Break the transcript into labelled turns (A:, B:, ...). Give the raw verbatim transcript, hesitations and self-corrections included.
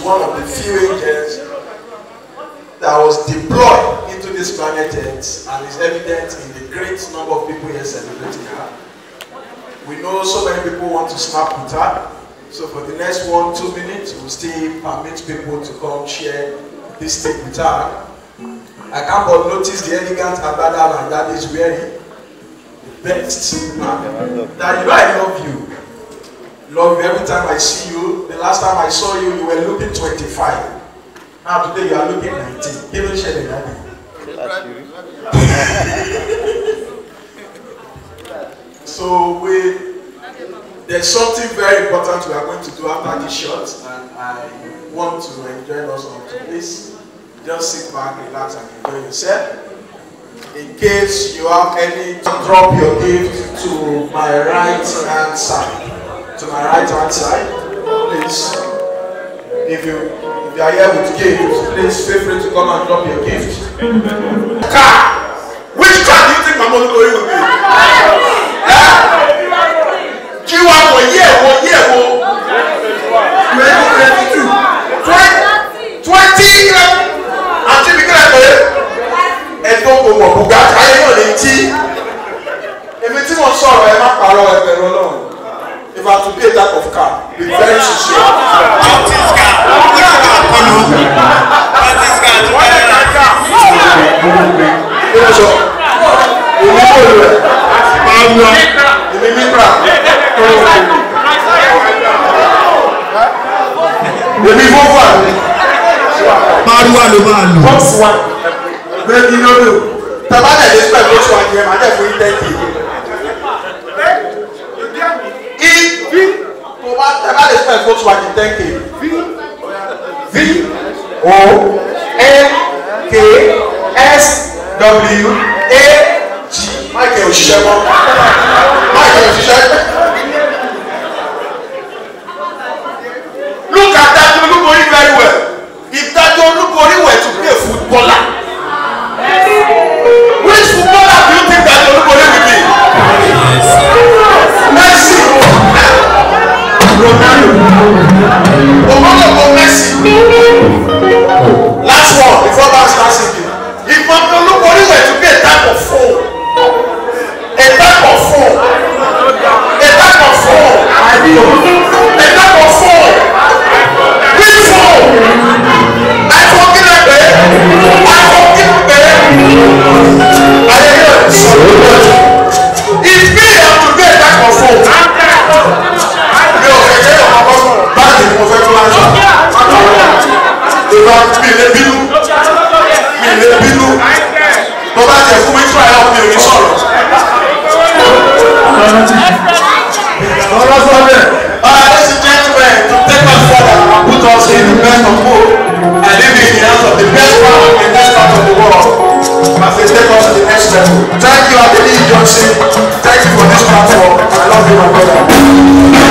A: one of the few angels that was deployed into this planet Earth and is evident in the great number of people here celebrating her. We know so many people want to snap with her, so for the next one, two minutes, we'll still permit people to come share this thing with her. I can't but notice the elegant abada my dad is wearing. The best. Daddy, you know I love you. Love you every time I see you. The last time I saw you, you were looking twenty-five. Now today you are looking nineteen. Even share the daddy. So we, there's something very important we are going to do after this shot, and I want to enjoy us on to this. Just sit back, relax, and enjoy yourself. In case you have any, drop your gift to my right hand side. To my right hand side, please. If you, if you are here with gifts, please feel free to come and drop your gift. Car! Which car do you think Mama Olubori will be? Q one one year, one year, twenty twenty-two. twenty àti bí kílẹ̀ pé ẹ̀dọ́ gbogbo ọ̀bùgá ayé náà lè tí èmi tí mo sọ̀rọ̀ ẹ má parọ́ ẹgbẹ̀rún ọlọ́run. If I have to be a type of car, be very sincere. What is car? What is car? What is car? What is car? Èmi sọ, èmi kò lè máa ń lọ, èmi mi bra. Èmi fọ́fọ́ àná. Maruwa ló máa lò. Box one. Bẹ́ẹ̀ni ló lò. Tàbá dẹ̀ lè spẹ̀ box one yẹn, màá dẹ̀ fún yín ten k. Tàbá lè spẹ̀ box one yẹn ten k. V O N K S W A G. Máìkì òṣìṣẹ́ mọ́. Máìkì òṣìṣẹ́. Look at that Olubori very well. If that Olubori were to be a footballer, which footballer do you think that Olubori will be? Messi. Ronaldo. Ronaldo Messi. Last one before that starts singing. If Olubori were to be a type of phone, a type of phone, a type of phone, a type of phone, which phone? I forgive them, I forgive them. I hear if me have to be a type of phone, me ò fẹ́ jẹ́ ọmọ ọmọ báyìí mo fẹ́ fún láńsà. Ìgbà mi lè bínú, mi lè bínú. Tó bá jẹ fún mi try help mi ò ní sọ̀rọ̀. Ọlọ́ sọ bẹ́ẹ̀. Ladies and gentlemen, to take us further and put us in the best of both and live in the hands of the best part of the best part of the world. As they take us to the next level. Thank you, Asiri Johnson. Thank you for this platform. I love you, my brother.